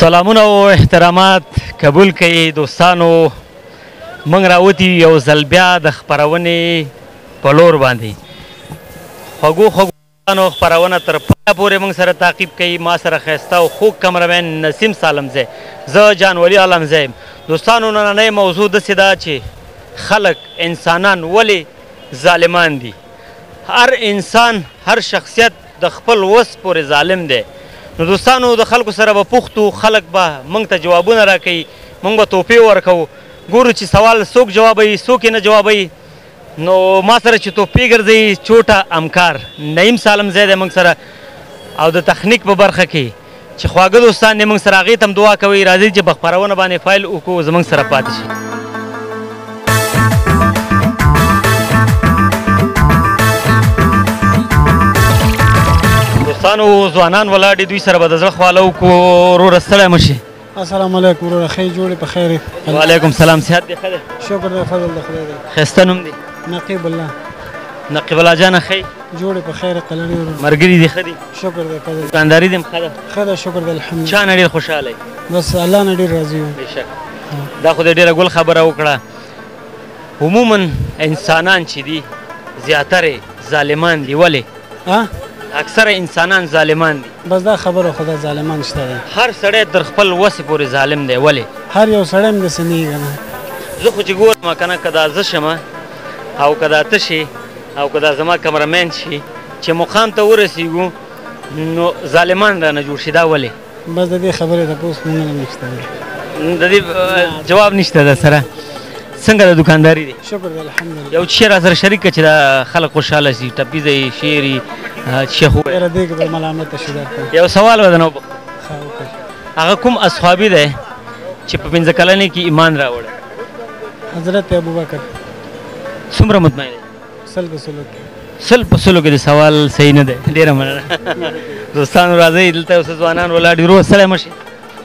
سلامونه او احترامات قبول کړئ دوستانو. موږ راوتي یو ځل بیا د خپرونې په لور باندې. خوږو خپرونه تر پایه پورې موږ سره تعقیب کوي. ما سره ښایسته او خوږ کمرمین نسیم سالمزی، زه جان ولی عالمزی یم. دوستانو نننۍ موضوع داسې ده چې خلک انسانان ولې ظالمان دي. هر انسان هر شخصیت د خپل وس پورې ظالم دی. نو دوستانو د خلکو سره به پوښتو، خلک به موږ ته جوابونه راکوي، موږ به توپې ورکوو، ګورو چې سوال څوک جوابوي څوک یې نه جوابوي. نو ما سره چې توپې ګرځوي چوټه همکار نعیم سالمزی دی موږ سره، او د تخنیک په برخه کې چې خواږه دوستان دي موږ سره، هغې ته هم دعا کوئ. راځئ چې په خپرونه باندې فایل وکړو، زموږ سره پاتې شي. دوستانو ځوانان ولاړ دي، دوی سره به د زړه خواله وکړو. وروره ستړی مه شي. السلام علیکم وروره، ښې جوړې په خیر. وعلیکم سلام. صحت دی ښه دی؟ شکر دی، فضل د خدای دی. ښایسته نوم دی؟ نقیب الله. نقیب الله جانه ښې جوړې په خیر قلنې وروره. ملګري دي ښه دي؟ شکر دی فضل. دوکانداري دې هم ښه ده؟ ښه ده شکر دی الحمدلله. چا نه ډېر خوشحاله یې؟ بس الله نه ډېر راضي یم. بېشک دا خو دې ډېره ګل خبره وکړه. عموما انسانان چې دي زیاتره ظالمان دي. ولې؟ اکثره انسانان ظالمان دي. بس دا خبره خو دا ظالمان شته دی. هر سړی تر خپل وسې پورې ظالم دی. ولې؟ هر یو سړی هم داسې نه وي که نه. زه خو چې ګورم که نه، که دا زه شمه او که دا ته شي او که دا زما کمرمین شي، چې مقام ته ورسېږو نو ظالمان رانه جوړ شي. دا ولې؟ بس د دې خبرې تپوس نه نشته دی. د دې جواب نشته در سره. څنګه د دوکانداري دی؟ شکر دی الحمدلله. یو شی را سره شریک کړه چې دا خلک خوشحاله شي. ټپیزه یې شعر یې شیخ ووایي. یاره دې کې به ملامته شي درته. یو سوال به درنه وپوښتم. ښه وکړه. هغه کوم اصحابي دی چې په پنځه کلنۍ کې ایمان راوړی؟ حضرت ابوبکر. څومره مطمئن دی؟ سل په سلو کې. سل په سلو کې د سوال صحیح نه دی. ډېره مننه. دوستانو راځئ دلته اوس ځوانان ولاړ دي. روغ ستړی مه شي.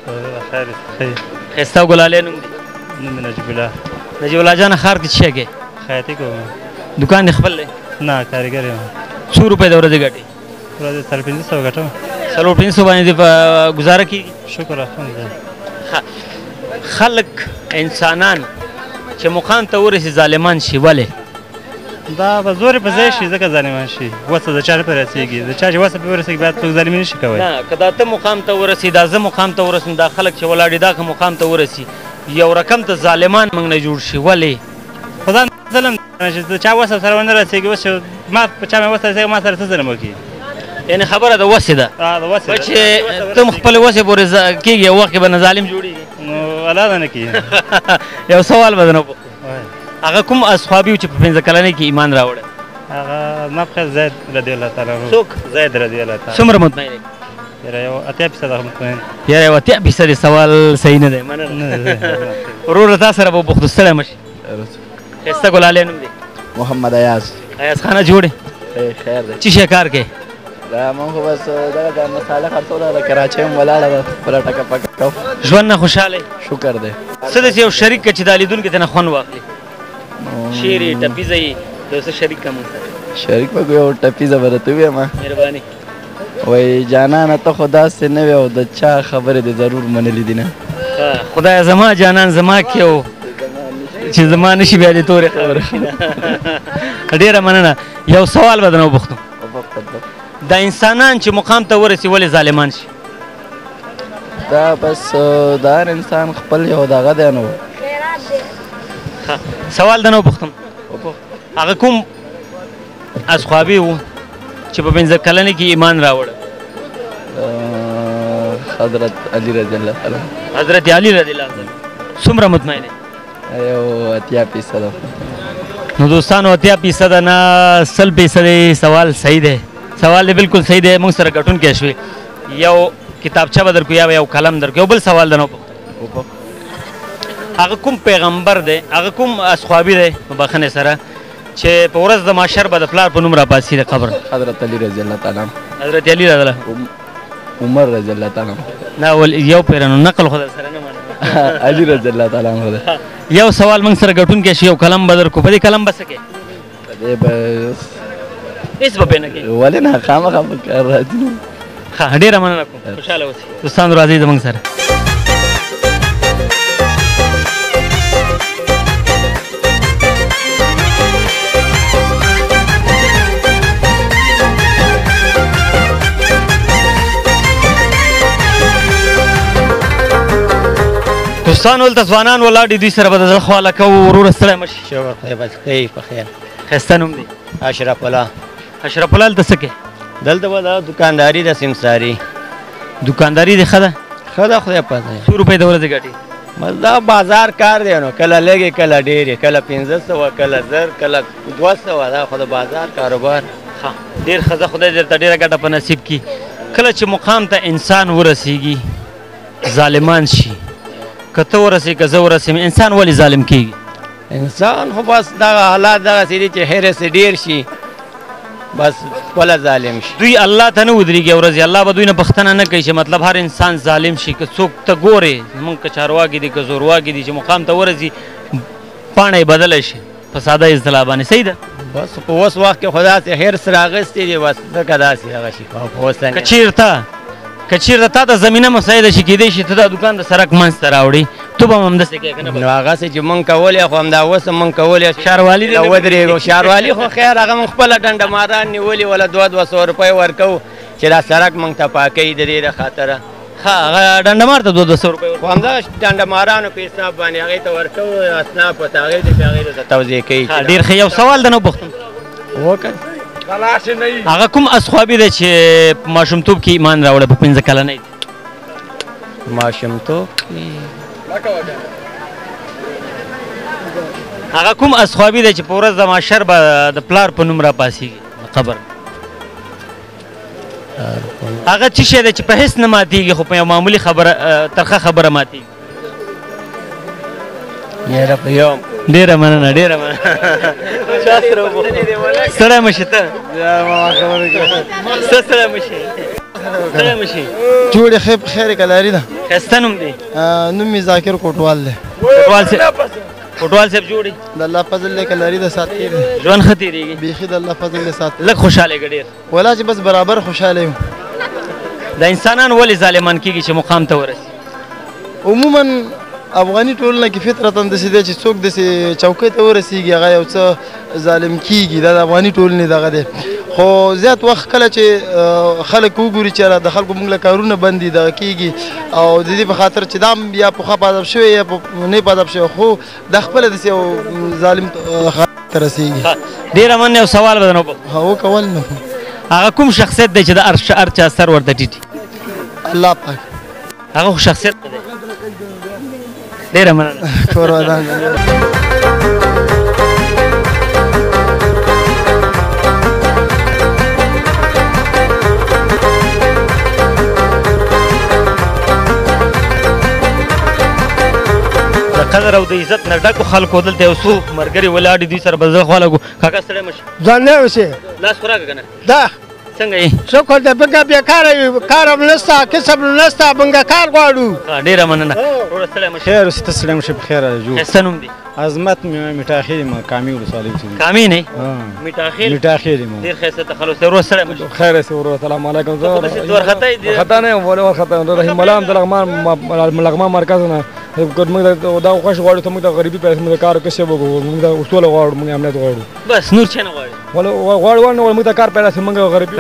ښایسته او ګلالۍ نوم دی؟ نوم دی نجیب الله. نجیب الله جانه ښار کې څه شی کوې؟ خیاطي کوم. دوکان دې خپل دی؟ نه کارګر یم. څو روپۍ د ورځې ګټې؟ ورځې 1500 ګټم. 1500 باندې دې په ګزاره کېږي؟ شکر الحمدلله. خلک انسانان چې مقام ته ورسي ظالمان شي. ولې؟ دا به زور په ځای شي ځکه ظالمان شي. وسه د چا نه پرې رسېږي، د چا چې وسه پرې ورسېږي باید څوک ظالمي نه شي کولی. نه که دا ته مقام ته ورسي، دا زه مقام ته ورسم، دا خلک چې ولاړ دي دا که مقام ته ورسي یو رقم ته ظالمان موږ نه جوړ شي. ولې؟ خو دا ظلم چې د چا وسه سره ونه رسېږي، اوس چې ما په چا مې وسه رسېږي ما سره څه ظلم وکړي. یعنې خبره د وسې ده. د وسې ده. چې ته خپلې وسې پورې کېږي یو وخت کې به نه ظالم جوړېږي. نو الله ده نه کېږي. یو سوال به درنه وپوښتم. هغه کوم اصحابي و چې په پنځه کلنۍ کې ایمان راوړی؟ هغه نفخ زید رضی الله تعالی عنه. څوک؟ زید رضی الله تعالی. څومره مطمئن یې؟ یاره یو 80% مطمئن. یاره یو 80% سوال صحیح نه دی. مننه. وروره تا سره به وپوښتو، ستړی مه شي. ښایسته ګلالۍ نوم دی؟ محمد ایاز. ایاز خانه جوړې؟ خیر دی. څه شی کار کوې؟ دا مونږ خو بس دغه د مساله خرڅوله د کراچۍ هم ولاړه ده، خپله ټکه پکه کوو. ژوند نه خوشحاله یې؟ شکر دی. څه داسې یو شریک که چې دا لیدونکي ترې نه خوند واخلي؟ شعر یې ټپیزه یې یو څه شریک که موږ سره. شریک به یو ټپیزه به درته ووایم. مهرباني. وایي جانانه ته خو داسې نه وې او د چا خبرې دې ضرور منلي دي نه. خدایه زما جانان زما کې و چې زما نه شي بیا دې تورې خبره. ډېره مننه. یو سوال به درنه وپوښتم. دا انسانان چې مقام ته ورسي ولې ظالمان شي؟ دا بس د هر انسان خپل یو دغه دی. نو سوال درنه وپوښتم. هغه کوم اصحابي و چې په پنځه کلنۍ کې ایمان راوړی؟ حضرت علی رضی الله تعالی. حضرت علی رضی الله تعالی. څومره مطمئن یې؟ یو 80%. نو دوستانو 80% نه 100% سوال صحیح دی. سوال دی بالکل صحیح دی. موږ سره ګټونکی شوې. یو کتابچه به درکړو یا یو قلم درکړو. یو بل سوال درنه وپوښتم. هغه کوم پیغمبر دی، هغه کوم اصحابي دی په بخښنې سره چې په ورځ د محشر به د پلار په نوم راپاڅي د قبر؟ حضرت علی رضی الله تعالی. حضرت علی رضی الله. عمر رضی الله تعالی. نه یو پیرانو نقل خو در سره نه منم. علی رضی الله تعالی عنہ. یو سوال موږ سره ګټونکی شي. یو قلم به درکړو. په دې قلم به څه کوې؟ په دې به هېڅ به پرې نه کوې؟ ولې نه، خامخا به کار راځي. ښه ډېره مننه کوم. خوشحاله اوسئ. دوستانو راځئ زموږ سره. دوستان ولته ځوانان ولاړ دي دوی سره به د زړه خواله کوو وروره ستړی مه شي شکر خدای بس کوي په خیر ښایسته نوم دی اشرف الله اشرف الله دلته څه کوې دلته به دا دکانداري د سمساري دوکانداري دې ښه ده ښه ده خدای پته څو روپۍ د ورځې ګټې بس دا بازار کار دی نو کله لږې کله ډېرې کله 500 کله 1000 کله 200 دا خو د بازار کاروبار ښه ډېر ښه ده خدای درته ډېره ګټه په نصیب کړي کله چې مقام ته انسان ورسیږي ظالمان شي که ته ورسې که زه ورسېم انسان ولې ظالم کېږي انسان خو بس دغه حالات دغسې دي چې حرص ډېر شي بس خپله ظالم شي دوی الله ته نه ودرېږي ورځي الله به دوی نه پوښتنه نه کوي چې مطلب هر انسان ظالم شي که څوک ته ګورې زمونږ که چارواکي دي که زورواکي دي چې مقام ته ورځي پاڼه یې بدله شي په ساده اصطلاح باندې صحیح ده بس په اوس وخت کې خو داسې حرص راغستی دی بس ځکه داسې هغه شي په اوس که چېرته تا ته زمینه مساعده شي کېدی شي ته دا دوکان د سړک منځ ته راوړې تو به هم همداسې کوې که نه نو هغسې چې مونږ کولی خو همدا اوس هم مونږ کولی ښاروالي دې ودرېږو ښاروالي خو خیر هغه مونږ خپله ډنډه ماران نیولي وله 200 روپۍ ورکوو چې دا سړک مونږ ته پاکوي د دې د خاطره ښه هغه ډنډمار ته 200 روپۍ خو همدغه ډنډه مارانو په حساب باندې هغې ته ورکوو اسناف ورته هغې ته هغې ته توضیح کوي ډېر ښه یو سوال د نه وپوښتم هغه کوم اصحابي دی چې په ماشومتوب کې ایمان راوړی په 15 کلنۍ ماشومتوب هغه کوم اصحابي دی چې په ورځ د محشر به د پلار په نوم راپاسېږي د قبر هغه څه شی دی چې په هېڅ نه ماتېږي خو په یو معمولي خبره ترخه خبره ماتېږي یاره په یو ډېره مننه ډېره مننه ستړی مه شي ته څه ستړی مه شي ستړی مه شي جوړې ښې په خیر کلاري ده ښایسته نوم دی نوم مې ذاکر کوټوال دی کوټوال صاحب جوړي د الله فضل دی کلاري د سات تېر دی ژوند ښه تېرېږي بیخي د الله فضل دی سات لږ خوشحاله ډېر ولا چې بس برابر خوشحاله یم د انسانان ولې ظالمان کېږي چې مقام ته ورسي عموما افغاني ټولنه کې فطرتا داسې دی چې څوک داسې چوکۍ ته ورسېږي هغه یو څه ظالم کېږي دا د افغاني ټولنې دغه دی خو زیات وخت کله چې خلک وګوري چې د خلکو موږ له کارونه بند دي دغه کېږي او د دې په خاطر چې دا هم یا پخوا په ادب شوی یا نه په ادب شوی خو د خپله داسې یو ظالم حالت ته رسېږي ډېره مننه یو سوال به درنه وکړم وکول نو هغه کوم شخصیت دی چې د هر چا سر ورته ټیټي الله پاک هغه خو شخصیت دی ډېره مننه کور ودان د قدر او د عزت نه ډکو خلکو دلته یو څو ملګري ولاړ دي دوی سره به زړه خواله کړو کاکا ستړی مه شي ځان نه اوسې لاس خو راکړه که نه دا څنګه یې شکر دی بنګه بېکاره یو کار هم نشته کسب نشته بنګه کار غواړو ډېره مننه وروره ستړی مه شي خیر اوسې ته ستړی مه شې په خیر جوړ ښایسته نوم دی عظمت میټاخیل یم کامي ولسوالۍ اوسېږي کامي نه میټاخیل میټاخیل یم ډېر ښایسته تخلص دی وروره ستړی مه شي خیر اوسې ورور السلام علیکم ته خو داسې ورختی دی خطا نه یم ولې ورخطا رحیم الله هم د لغمان مرکز نه موږ دا خوښ غواړو ته موږ د غریبي پیسې موږ د کار کسب وکړو موږ د سوله غواړو موږ امنیت غواړو بس نور څه نه غواړې غواړو موږ د کار پیدا شي موږ غریبي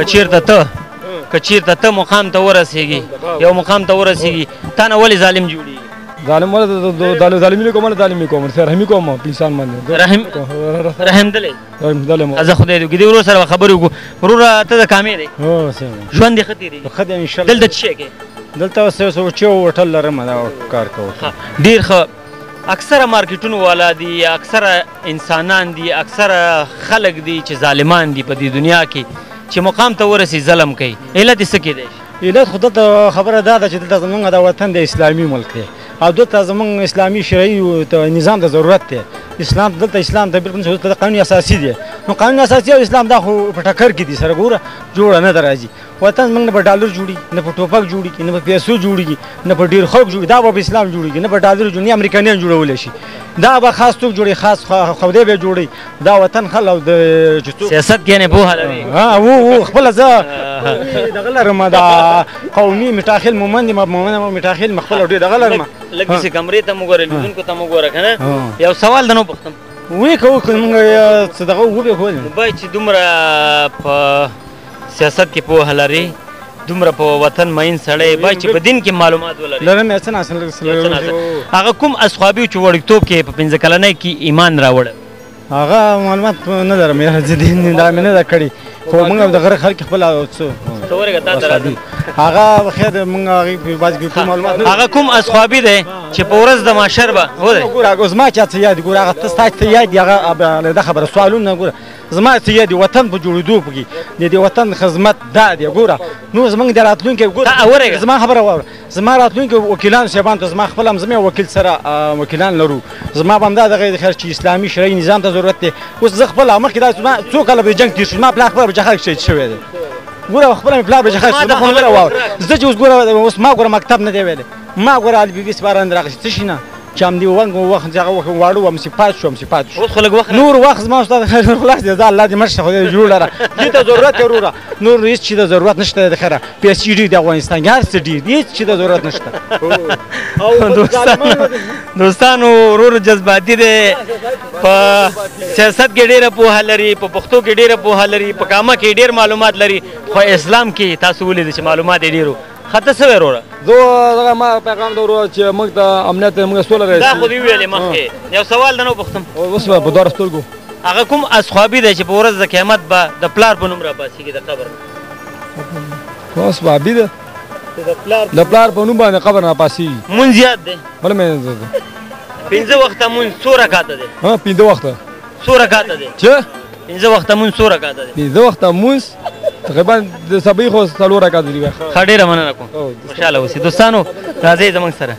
که چېرته ته مقام ته ورسېږي یو مقام ته ورسېږي تا نه ولې ظالم جوړېږي ظالم ولې ظالمي کوم ظالمي کوم رحمي کوم په انسان باندې رحمدلې زه خدای دې ورور سره خبرې وکړو وروره ته د کامې دی ژوند دې ښه تېرېږي ښه دی انشاءالله دلته څه شی کوې دلته اوس یو چې هوټل لرم دا کار کوم ډېر ښه اکثره مارکیټونو والا دي اکثره انسانان دي اکثره خلک دي چې ظالمان دي په دې دنیا کې چې مقام ته ورسي ظلم کوي علت یې څه کیدی شي علت خو دلته خبره دا ده چې دلته زموږ د وطن د اسلامي ملک دی او دلته زموږ اسلامي شرعي نظام د ضرورت دی اسلام دلته اسلام ته بالکل د قانون اساسي دی نو قانون اساسي او اسلام دا خو په ټکر کې دي سره ګوره جوړه نه ده راځي وطن موږ نه په ډالر جوړي نه په ټوپک جوړي نه په پیسو جوړي نه په ډېر خلک جوړي دا به په اسلام جوړېږي نه په ډالر جوړي امریکایان جوړولی شي دا به خاص څوک جوړي خاص خودی به جوړي دا وطن خل او د سیاست کې نه پوهه لري و خپل زه دغه لرم دا قومي میټاخیل مومن میټاخیل مخبل ډېر دغه لرم لږ داسې کمرې ته مو ګوره لیدونکو ته مو ګوره که نه یو سوال درنه وپوښتم وی کوو که موږ څه دغه وبې کول باید چې دومره په سیاست کې پوهه لري دومره په وطن مین سړی باید چې په دین کې معلومات ولري لرم یې څه ناصل هغه کوم اصحابي چې وړکتوب کې په 15 کلنۍ کې ایمان راوړ هغه معلومات نه لرم یاره زه دین دا مې نه ده کړې خو موږ د غره خلک خپل هغه خیر موږ هغې په بعض کې کوم معلومات هغه کوم اصحابي دی چې په ورځ د محشر به ګوره زما چا څه یاد ګوره هغه ته ستا څه یاد دي هغه علیحده خبره سوالونه ګوره زما څه یاد دي وطن په جوړېدو پکې د دې وطن خدمت دا دی ګوره نو زموږ د راتلونکي ګوره زما خبره واوره زما راتلونکي وکیلان صاحبان ته زما خپل هم زما وکیل سره وکیلان لرو زما به همدا دغه خیر چې اسلامي شرعي نظام ته ضرورت دی اوس زه خپل مخکې دا څو کاله به جنګ تېر شو زما پلار خپله به جهاد شهید شوی دی ګوره خپله مې پلار به جهاد شو زه خو خبره واوره زه چې اوس ګوره اوس ما ګوره مکتب نه دی ویلی ما ګوره الفبې سپارن راغلي څه شي نه چې همدې وخت هغه واړه وم چې پاتې شوم چې پاتې شو نور وخت زما استاد خلاص دی الله دې مړ شه خدای جوړ لره دې ته ضرورت دی وروره نور هېڅ شي د ضرورت نشته د خیره پیسې ډېر د افغانستان کې هر څه ډېر هېڅ شي د ضرورت نشته دوستانو ورور جذباتي دی په سیاست کې ډېره پوهه لري په پښتو کې ډېره پوهه لري په کامه کې ډېر معلومات لري خو اسلام کې تاسو ولیدل چې معلومات یې ډېر خطه څه وروره دغه ما پیغام د ورور چې موږ د امنیت موږ سوله راشي دا خو دې ویلې مخکې یو سوال درنه وپوښتم اوس په دوه سترګو هغه کوم اصحابي دی چې په ورځ د قیامت به د پلار په نوم راپاسېږي د قبر اصحابي ده د پلار په نوم باندې قبر راپاسېږي مونځ یاد دی بله مې 15 وخته مونځ څو رکعته دی 15 وخته څو رکعته دی چې 15 وخته مونځ څو رکعته دی 15 وخته مونځ تقریبا د سبې خو 4 رکعته دي ښه ډېره مننه کوم خوشحاله اوسئ دوستانو راځئ زموږ سره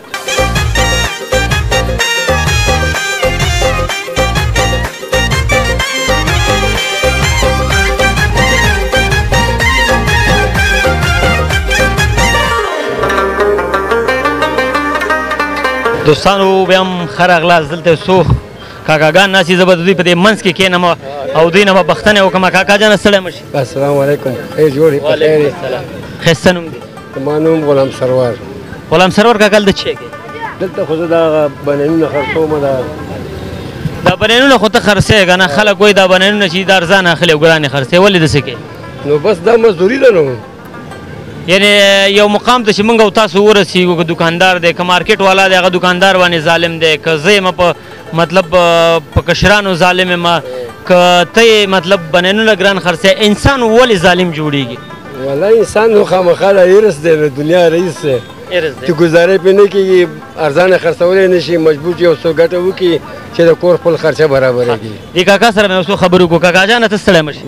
دوستانو بیا هم ښه راغلاست دلته څو کاکاګان ناستي زه به د دوی په دې منځ کې کښېنم او دوی نه به بښتنې وکړم کاکا جانه ستړی مه شي السلام علیکم ای جوړې په خیر یې ښایسته نوم دی زما نوم غلام سرور غلام سرور کاکا دلته څه کوې دلته خو زه دا بنینونه خرڅوم دا بنینونه خو ته خرڅوې که نه خلک وایي دا بنینونه چې دا ارزان اخلي او ګرانې خرڅوې ولې داسې کوې نو بس دا مزدوري ده نو یعنی یو مقام ته چې موږ او تاسو ورسېږو که دکاندار دی که مارکیټ والا دی هغه دکاندار باندې ظالم دی که زه یم په مطلب په کشرانو ظالم یم که ته یې مطلب بنینونه ګران خرڅوې انسان ولې ظالم جوړېږي والله انسان نو خامخا د هرس دی د دنیا رئیس دی چې ګزارې پرې نه کېږي ارزانه خرڅولی نه شي مجبور چې یو څو ګټه وکړي چې د کور خپل خرچه برابره کړي دې کاکا سره مې یو څو خبرې وکړو کاکا جانه ته ستړی مه شي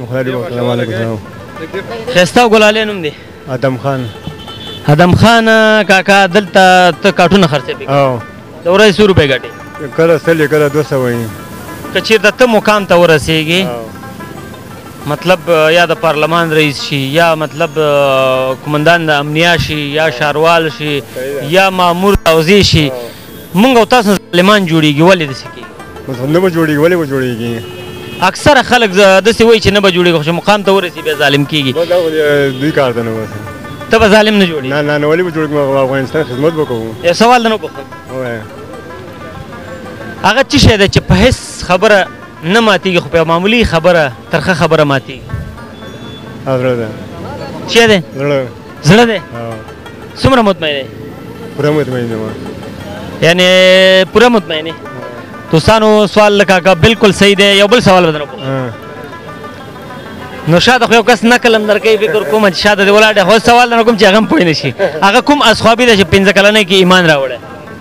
ښایسته او ګلالې نوم دی ادم خان ادم خان کاکا دلته ته کاټونه خرڅې پکې د ورځې څو روپۍ ګټې کله 100 کله 200 وایي که چېرته ته مقام ته ورسېږې مطلب یا د پارلمان رئیس شي یا مطلب قمندان د امنیه شي یا شاروال شي یا مامور حوزې شي موږ او تاسو ظالمان جوړېږي ولې داسې کېږي نه به جوړېږي ولې به جوړېږي اکثره خلک داسې وایي چې نه به جوړېږي خو چې مقام ته ورسي بیا ظالم کېږي دوی کار ته نه وځي ته به ظالم نه جوړېږي نه ولې به جوړېږي افغانستان خدمت به کوو یو سوال درنه وپوښتم هغه څه شی دی چې په هېڅ خبره نه ماتېږي خو په معمولي خبره ترخه خبره ماتېږي زړه ده څه دی زړه دی څومره مطمئن دی پوره مطمئن یم یعنی پوره مطمئن دی دوستانو سوال له کاکا بالکل صحیح دی یو بل سوال به درنه وپوښتم نو شاته خو یو کس نقل هم درکوي فکر کوم چې شاته دې ولاړ دی خو سوال درنه کوم چې هغه هم پوه نه شي هغه کوم اصحابي دی چې 15 کلنۍ کې ایمان راوړی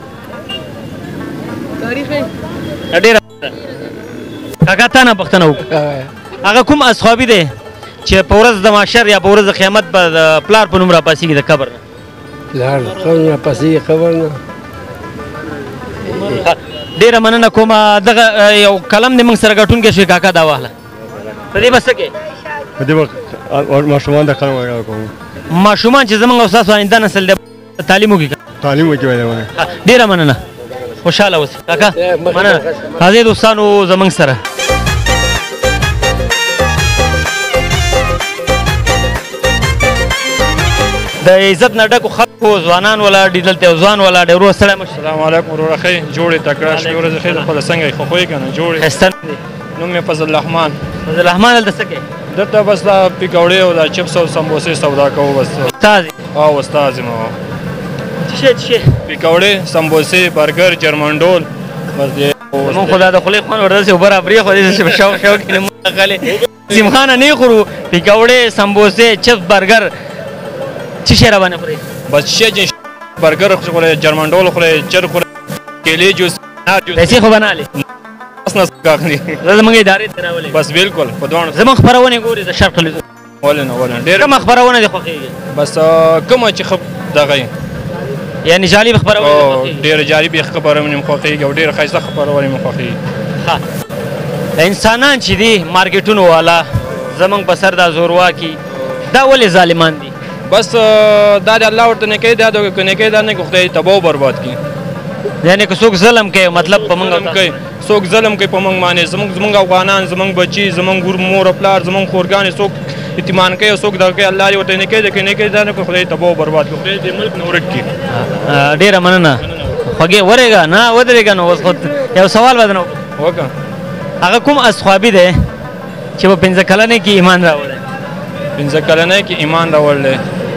ډېره کاکا تا نه پوښتنه وکړه هغه کوم اصحابي دی چې په ورځ د محشر یا په ورځ د قیامت به د پلار په نوم راپاسېږي د قبر نه پلار د قبر نه راپاسېږي قبر نه ډېره مننه کوم دغه یو قلم دې موږ سره ګټونکی شوي کاکا دا واخله په دې به څه کوې په دې به ماشومان د قلم وغیره کوم ماشومان چې زموږ او ستاسو آینده نسل دی تعلیم وکړي تعلیم وکړي ډېره مننه خوشحاله اوسئ کاکا مننه راځئ دوستانو زموږ سره د عزت نه ډکو خلکو ځوانان ولاړ دي دلته یو ځوان ولاړ دی ورور ستړی مه شي السلام علیکم وروره ښې جوړې تکړه شپې ورځې ښې خپله څنګه یې خوښوې که نه جوړې ښایسته نوم مې فضل الرحمن فضل الرحمن دلته څه کوې دلته بس دا پکوړې او دا چپس او سمبوسې سودا کوو بس. استاد او استاد یم. څه پکوړې سمبوسې برګر جرمنډول بس دې. زمونږ خو دا د خولې خوند ورته داسې برابرې خو داسې په شوق کې نه مونږ غلې نسیم خانه نه خورو پکوړې سمبوسې چپس برګر څه شی را باندې خورئ؟ بس شی برګر خورئ جرمنډول خورئ چرګ خورئ کیلې جوس پیسې خو به نه هلې بس نه کاغلي زه زموږ ادارې ته راولې بس بالکل په دواړو زموږ خپرونې ګورې د شرق ټلویزیون ولې نه ډېر کومه خپرونه دې خوښېږي؟ بس کومه چې ښه دغه یعنې جالب خپرونه ډېره جالبې خبرونه مې خوښېږي او ډېره ښایسته خبرونه مې خوښېږي. د انسانان چې دي مارکیټونو والا زموږ په سر دا زورواکي دا ولې ظالمان دي؟ بس دا د الله ورته نیکۍ دا د نیکۍ دا نه کوي خدای تباه او برباد کړي. یعنې که څوک ظلم کوي مطلب په موږ کوي څوک ظلم کوي په موږ باندې زموږ افغانان زموږ بچي زموږ مور او پلار زموږ خورګانې څوک یتیمان کوي او څوک دغه کوي الله دې ورته نیکۍ د نیکۍ دا نه کوي خدای تباه او برباد کړي خدای دې ملک نه ورک کړي. ډېره مننه خوږې ورېږه نه ودرېږه نو اوس خو یو سوال به درنه وکړه هغه کوم اصحابي دی چې په 15 کلنۍ کې ایمان راوړی؟ 15 کلنۍ کې ایمان راوړلی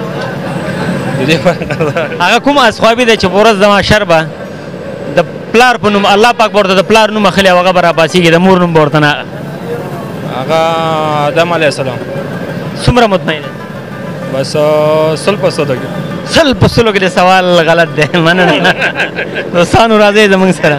هغه کوم اصحابي دی چې په ورځ د محشر به د پلار په نوم الله پاک به ورته د پلار نوم اخلي او هغه به راپاڅېږي د مور نوم به ورته نه هغه آدم علیه السلام. څومره مطمئن بس 100% کې 100% کې د سوال غلط دی مننه دوستانو راځئ زموږ سره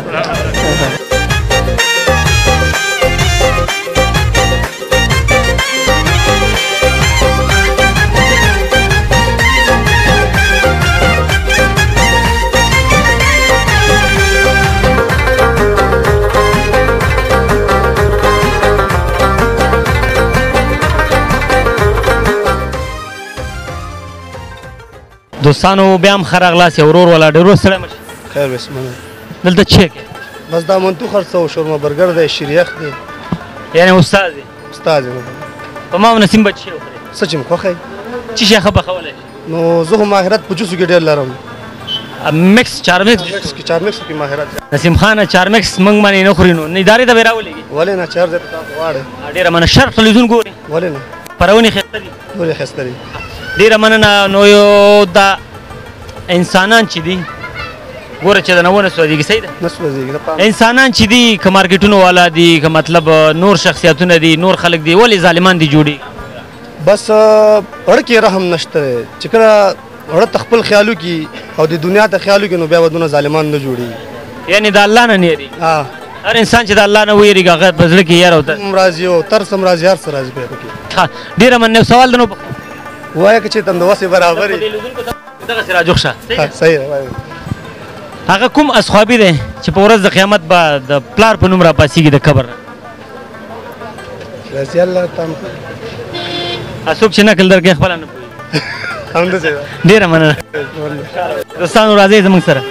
دوستانو بیا هم ښه راغلاست یو ورور ولا ډېر سړی مشي خیر بسم الله دلته څه کوې؟ بس دا منتو خرڅو شورما برګر دی شریخ دی یعنې استاد دی استاد یم په ما نسیم به څه شی وخورې؟ څه چې مې خوښوي څه شی ښه پخولی شي؟ نو زه خو ماهرت په جوسو کې ډېر لرم مکس چارمکس چارمکس کې ماهرت نسیم خانه چارمکس موږ باندې نه خوري نو ادارې ته به راولېږي ولې نه چار ځای ته تاسو غواړئ ډېره مننه شرق ټلویزیون ګورې ولې نه خپرونې ښایسته دي ټولې ښایسته دي ډېره مننه نو یو دا انسانان چې دي ګوره چې د نه ونه سوځېږي صحیح ده نه سوځېږي انسانان چې دي که مارکیټونو والا دي که مطلب نور شخصیتونه دي نور خلک دي ولې ظالمان دي جوړېږي بس اړه کې رحم نشته چې کله اړه ته خپل خیالو کې او د دنیا ته خیالو کې نو بیا ودونه ظالمان نه جوړېږي یعنې د الله نه نه یېرېږي هر انسان چې د الله نه ویېرېږي هغه په زړه کې یاره او راځي او ترس هم راځي هر څه راځي په کې ډېره مننه یو سوال درنه وایه که چې تندوسې برابر دغسې راجوخ شه صحیح ده هغه کوم اصحابي دی چې په ورځ د قیامت به د پلار په نوم راپاڅېږي د قبر نه رضي الله تعالی څوک چې نقل درکوي خپله نه پوهېږي همداسې ده ډېره مننه دوستانو راځئ زموږ سره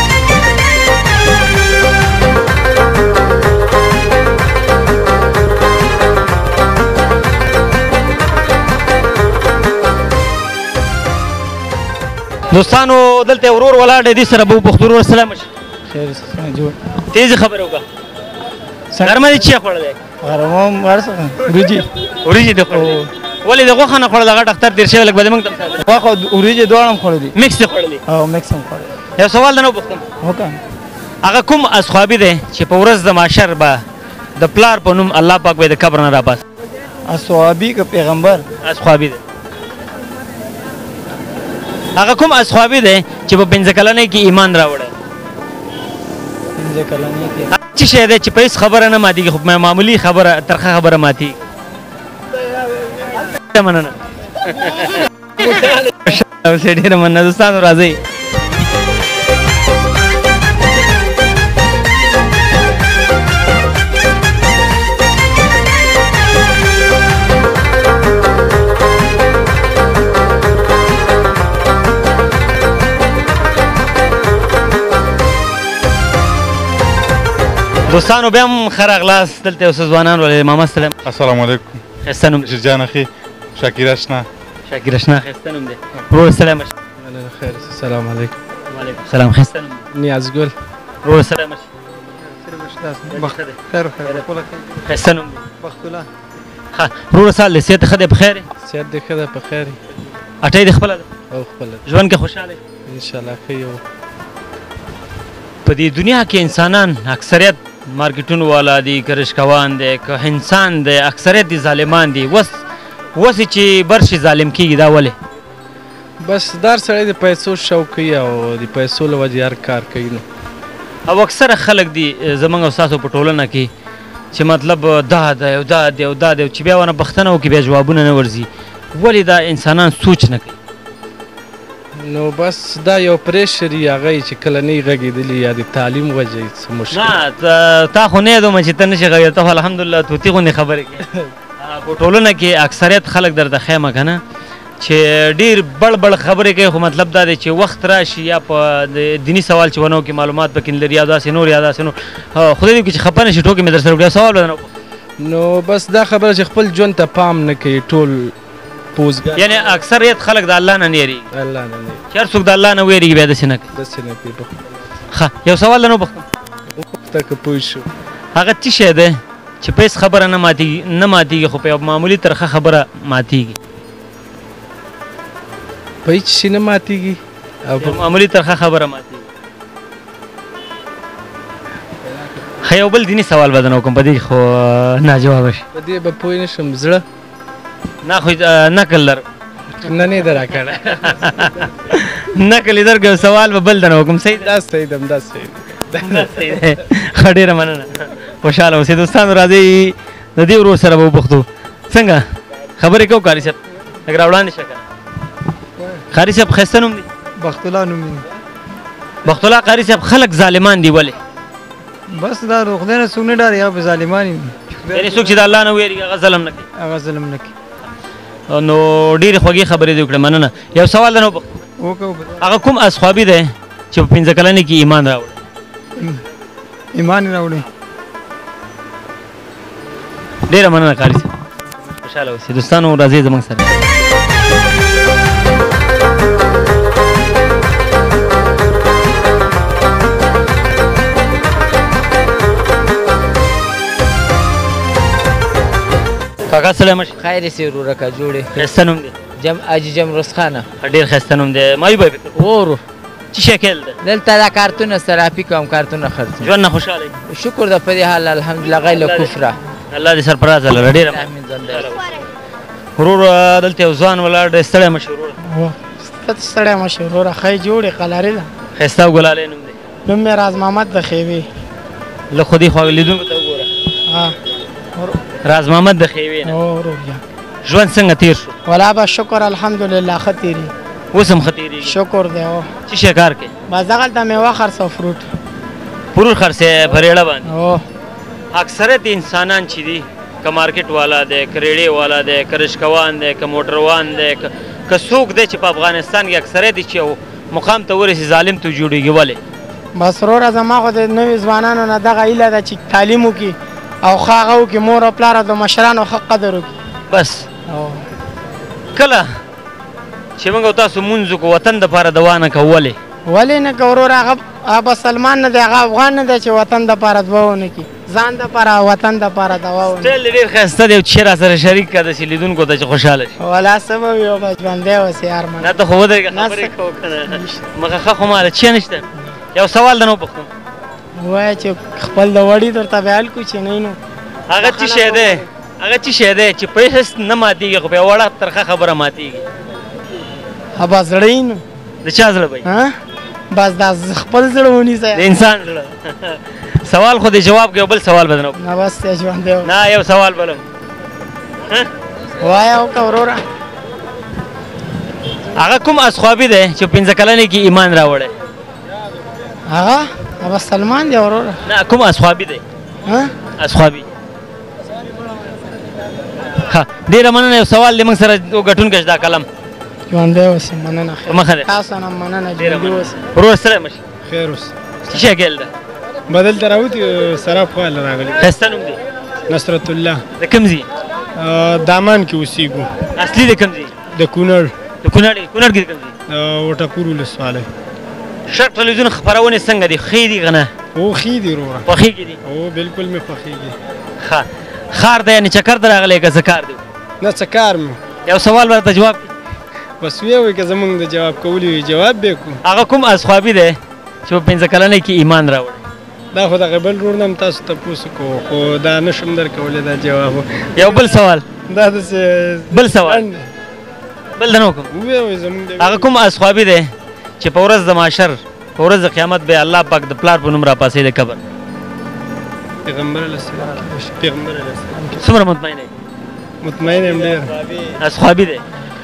دوستانو دلته ورور ولاړ دی دې سره به وپوښتو ورور سلام وشي خیر جوړ تیزې خبرې وکړه غرمه دې چی خوړلی غرمه هم هر څه وریجې وریجې دې خوړلې ولې د غوښه نه خوړل هغه ډاکټر تېر شوی لږ به دې موږ ته غوښه وریجې دواړه هم خوړلي مکس دې خوړلي او مکس هم خوړلي یو سوال درنه وپوښتم وکړه هغه کوم اصحابي دی چې په ورځ د محشر به د پلار په نوم الله پاک به د قبر نه راپاس اصحابي که پیغمبر اصحابي دی هغه کوم اصحابي دی چې په 15 کلنۍ کې ایمان راوړی 15 کلنۍ کې څه شی دی چې په هېڅ خبره نه ماتېږي خو معمولي خبره ترخه خبره ماتېږي مننه ډېره مننه دوستانو راځئ دوستانو بیا هم ښه راغلاست دلته یو څه ځوانان ولې ماما سلام السلام علیکم ښایسته نوم بشیر جان اخي شاکر اشنا شاکر اشنا ښایسته نوم دی ورور سلام خیر السلام علیکم وعلیکم السلام ښایسته نوم دی نیازګل ورور سلام خیر ښایسته نوم دی ښایسته نوم دی وروره سال دی صحت ښه دی په خیر یې صحت دې ښه ده په خیر یې اټۍ دې خپله ده او خپله ژوند کې خوشحاله یې انشاءالله ښه یو په دې دنیا کې انسانان اکثریت مارکیټونو والا دي که رشکوان دی که انسان دی اکثریت دي ظالمان دي وسې چې برشي ظالم کېږي دا ولې بس دار سړی د پیسو شوق کوي او د پیسو له وجې هر کار کوي نو او اکثره خلک دي زموږ او ستاسو په ټولنه کې چې مطلب دا دی او دا دی او دا دی چې بیا ونه بښتنه وکړي بیا جوابونه نه ورځي ولې دا انسانان سوچ نه کوي نو بس دا یو پریشر یي هغه چې کله نه یې غږېدلي یا د تعلیم وجې څه مشکل نه تا خو نه یادومه چې ته نشې غږېدلی ته خو الحمدلله طوطي غوندې خبرې کوې په ټولنه کې اکثریت خلک درته ښیمه که نه چې ډېر بړ خبرې کوي خو مطلب دا دی چې وخت راشي یا په دیني سوال چې ونه وکړي معلومات پکې نه لري یا داسې نور یا داسې نور خدای دې وکړي چې خفه نه شي ټوکې مې در سره وکړي سوال به نو بس دا خبره چې خپل ژوند ته پام نه کوي ټول پوزګار یعنی اکثریت خلک د الله نه نه یېرېږي الله نه نه چې هر څوک د الله نه ویرېږي بیا داسې نه کوي داسې نه کوي ښه یو سوال درنه وپوښتم وپوښته که پوه شو هغه څه شی دی چې په هېڅ خبره نه ماتېږي خو په یو معمولي ترخه خبره ماتېږي په هېڅ شي نه ماتېږي او په معمولي ترخه خبره ماتېږي ښه یو بل دیني سوال به درنه وکړم په دې خو ناجوابه شي په دې به پوه نه شم زړه نه خو نقل در نه نه ده راکړه نقل یې درکړ سوال به بل درنه وکړم صحیح دا صحیح ده دا صحیح ده ښه ډېره مننه خوشحاله اوسئ دوستانو راځئ د دې ورور سره به وپوښتو څنګه خبرې کوو قاري صاحب لږ راوړاندې شه که قاري صاحب ښایسته نوم دی بخت الله نوم دی بخت الله قاري صاحب خلک ظالمان دي ولې بس دا د خدای نه څوک نه ډاري یا به ظالمان وي یعنې څوک چې د الله نه ویرېږي هغه ظلم نه کوي هغه ظلم نه کوي نو ډېرې خوږې خبرې دې وکړې مننه یو سوال درنه وکړو هغه کوم اصحابي دی چې په 15 کلنۍ کې ایمان راوړی ایمان یې راوړی ډېره مننه قاري صاحب خوشحاله اوسئ دوستانو راځئ زموږ سره کاکا سلام علیکم خیر سي وروره که جوړې ښایسته نوم دی حاجي جمروس خانه ډېر ښایسته نوم دی مایو بای ورو څه شی کیل دی دلته دا کارتونه صرافي کوم کارتونه خرڅوم ژوند نه خوشحاله یې شکر ده په دې حال الحمدلله غیر له کفره الله دې سرفرازه لره ډېره ورور دلته یو ځوان ولاړ دی ستړی مه شي وروره ستړی مه شي وروره ښه جوړې قلاري ده ښایسته او ګلالی نوم دی نوم مې راز محمد د خیوې لږ خو دې خوا لیدونکو ته وګوره راز محمد د خیوې نه ژوند څنګه تېر شو ولا به شکر الحمدلله ښه تېري اوس هم ښه تېرېږي شکر دی څه شی کار کوې بس دغلته میوه خرڅه فروټ فروټ خرڅې په ریړه باندې اکثریت انسانان چې دي که مارکیټ والا دی که ریړې والا دی که رشکوان دی که موټروان دی که څوک دی چې په افغانستان کې اکثریت چې یو مقام ته ورسي ظالم ته جوړېږي ولې بس وروره زما خو د نوي ځوانانو نه دغه هیله ده چې تعلیم وکړي او ښه هغه وکړي مور او پلار او د مشرانو ښه قدر وکړي بس کله چې موږ او تاسو مونځ وکړو وطن دپاره دعا نه کوو ولې ولې نه کوو وروره هغه مسلمان نه دی هغه افغان نه دی چې وطن دپاره دعا ونه کړي ځان دپاره وطن دپاره دعا ونه سټایل دې ډېر ښایسته دی چې را سره شریک کړه داسې لیدونکو ته چې خوشحاله شي ولا څه به وي او به ژوندی اوسې هر من نه ته خو ودرېږه خبرې کوو که نه مخه ښه خو ماله چی نشته یو سوال درنه وپوښتم ووایه چې خپل د وړي درته بیان کړو چې نه نو هغه څه شی دی هغه څه شی دی چې په هېڅ نه ماتېږي خو په یوه وړه ترخه خبره ماتېږي ابا زړه یې نو د چا زړه به بس دا خپل زړه ونیسه د انسان زړه سوال خو دې جواب کوي بل سوال به درنه نه بس ته ژوندی نه یو سوال بل وایه وکړه وروره هغه کوم اصحابي دی چې 15 کلنۍ کې ایمان راوړی هغه ابا سلمان دی وروره نه کوم اصحابي دی اصحابي ښه ډېره مننه یو سوال دی موږ سره وګټونکی دا قلم ژوندی اوسې مننه مخه دی تاسو نه مننه ژوندي اوسې ورور ستړی مه شي خیر اوس څه شی کیل ده بدل ته راوتي سراب خوا له راغلي ښایسته نوم دی نصرت الله د کوم ځای دامان کې اوسېږو اصلي د کوم ځای د کونړ د کونړ کې د کوم ځای وټکور ولسوالۍ شرق ټلویزیون خپرونې څنګه دي ښې دي که نه او ښې دي وروره خوښېږي دي او بلکل مې خوښېږي ښه خار ته یعنې چکر ته راغلی که څه کار دی نه څه کار مو یو سوال ورته جواب بس ویې وایي که زمونږ د جواب کولی وي جواب به کړو هغه کوم اصحابي دی چې په 15 کلنۍ کې ایمان راوړی دا خو دغه بل ورور نه هم تاسو تپوس کوو خو دا نشم درکولی دا جواب یو بل سوال دا داسې بل سوال بل د نو کوم ویې وایي زمونږ هغه کوم اصحابي دی چې په ورځ د محشر په ورځ د قیامت به الله پاک د پلار په نوم راپاسوي د قبر پیغمبر علیه السلام پیغمبر علیه السلام څومره مطمئن یې مطمئن یم ډېر اصحابي دی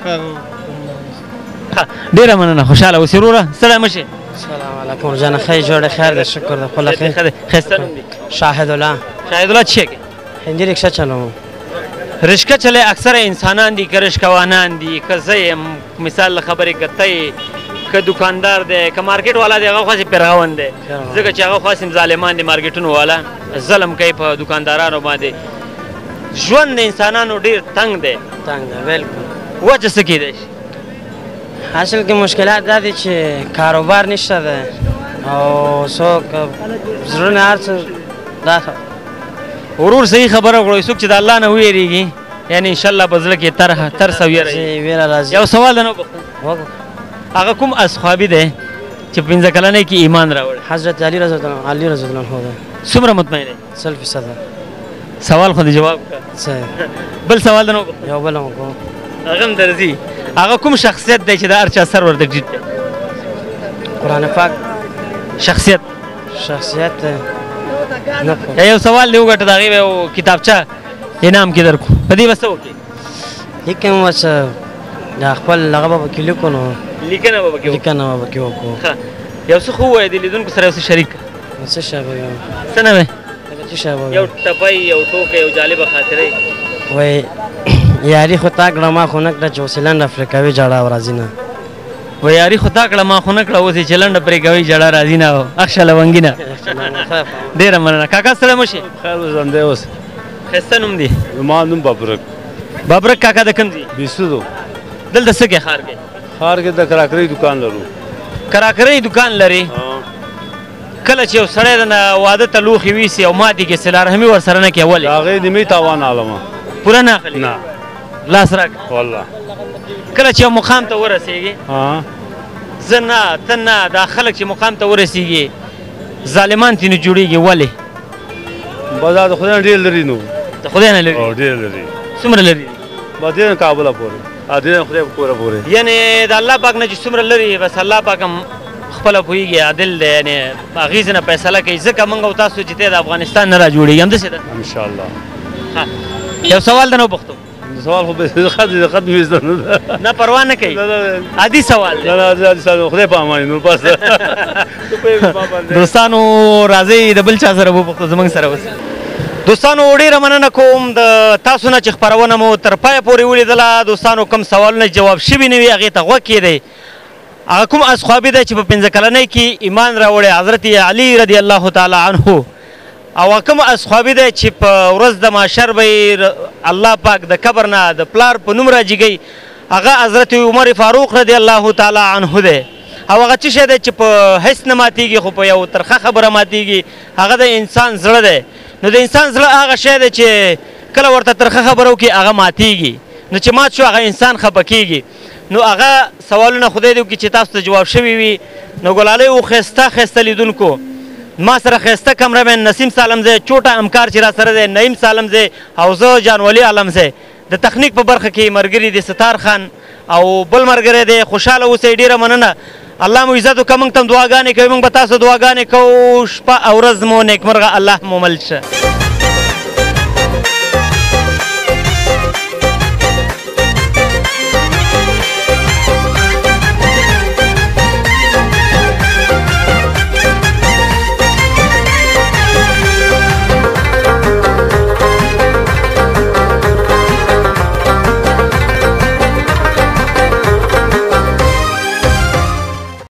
ډېره مننه خوشحاله اوسې وروره ستړی مه شې السلام علیکم ورجانه خیر جوړه خیر ده شکر ده خپله خیر ښایسته نوم دی شاهد الله شاهد الله څه شی کوي هندي رکشا چلوم رشکه چلی اکثره انسانان دي که رشکوانان دي که زه یم مثال خبرې که ته یې که دکاندار دی که مارکیټ والا دی هغه خاصې پیرغون دی ځکه چې هغه خاصې ظالمان دي مارکیټونو والا ظلم کوي په دکاندارانو باندې ژوند د انسانانو ډېر تنګ دی تنګ دی بالکل وجه څه کیدی شي اصل کې مشکلات دا دي چې کاروبار نشته دی او څوک زړونه هر څه دا ورور صحیح خبره وکړو څوک چې د الله نه ویریږي یعنې انشاءالله په زړه کې ترس او ویره راځي یو سوال نه وکړو هغه کوم اصحابي دی چې 15 کلنۍ کې ایمان راوړی حضرت علی رضی الله عنه دی څومره مطمئن دی 100% سوال خو دې جواب کړه بل سوال نه وکړو یو بل هم وکړو هغه هم درځي هغه کوم شخصیت دی چې د هر چا سر ورته ټیټ دی قرآن پاک شخصیت یو سوال دی وګټه د هغې به یو کتابچه انعام کې درکړو په دې به څه وکړې لیکن بس دا خپل هغه به پکې لیکو نو لیکنه به پکې وکړو یو څه خو ووایه د لیدونکو سره یو څه شریک کړه څه شی به وي څه نه وی څه شی به یو ټپی یو ټوکه یو جالبه خاطرې وایي یاري خو تا کړه ما خو نه کړه چې اوس لنډ افریقاوي جړه ورځي نه و یاري خو تا کړه ما خو نه کړه اوس چې لنډ افریقاوي جړه راځي نه اخشه لونګي نه ډېره مننه کاکا ستړی مه شې خیر ژوندی اوسې ښایسته نوم دی زما نوم بابرک بابرک کاکا د کوم ځای بیسودو دلته څه کوې ښار کې ښار کې د کراکرۍ دکان لرو کراکرۍ دکان لري کله چې یو سړی د واده ته لوښي ویسي او ماتې کې صله رحمي ورسره نه کوې ولې د هغې نیمې تاوان عالمه پوره نه اخلي نه لاس راکړه والله کله چې یو مقام ته ورسېږي زه نه ته نه دا خلک چې مقام ته ورسېږي ظالمان ترېنه جوړېږي ولې بس دا د خدای نه ډېر لري نو د خدای نه لري ډېر لري څومره لري بس ډېر نه کابله پورې ډېر خدای په کوره پورې یعنې د الله پاک نه چې څومره لري بس الله پاک هم خپله پوهېږي عادل دی یعنې هغې نه فیصله کوي ځکه موږ او تاسو چې دی د افغانستان نه را جوړېږي همداسې ده انشاءالله یو سوال ده نه وپوښتو سوال خو ختم وي زده نه ده نه پروا نه کوي عادي سوال دی عادي سوال خدای په امان نور بس دوستانو راځئ د بل چا سره وپوښتو زموږ سره اوس دوستانو ډېره مننه کوم د تاسو نه چې خپرونه مو تر پایه پورې ولیدله دوستانو کوم سوالونه جواب شوي نه وي هغې ته غوږ کېدئ هغه کوم اصحابي دی چې په 15 کلنۍ کې ایمان راوړی حضرت علي رضی الله تعالی عنه او کوم اصحابي دی چې په ورځ د محشر به الله پاک د قبر نه د پلار په نوم راجګوي هغه حضرت عمر فاروق رضی الله تعالی عنه دی او هغه څه شی دی چې په هیڅ نه ماتېږي خو په یو ترخه خبره ماتېږي هغه د انسان زړه دی نو د انسان زړه هغه شی دی چې کله ورته ترخه خبره وکړي هغه ماتېږي نو چې مات شو هغه انسان خفه کېږي نو هغه سوالونه خدای دې وکړي چې تاسو ته جواب شوي وي نو ګلالۍ و ښایسته لیدونکو ما سره ښایسته کمرمین نسیم سالم دی چوټه امکار چې را سره دی نعیم سالم دی او زه جانولي عالم دی د تخنیک په برخه کې ملګري دی ستار خان او بل ملګری دی خوشحاله اوسئ ډېره مننه الله مو عزت وکړه موږ ته هم دعاګانې کوي موږ به تاسو دعاګانې کوو شپه او ورځ مو نیکمرغه الله مو مل شه